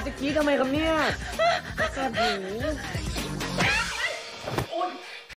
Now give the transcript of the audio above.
จะกรี๊ดทำไมครับเนี่ยแสบหู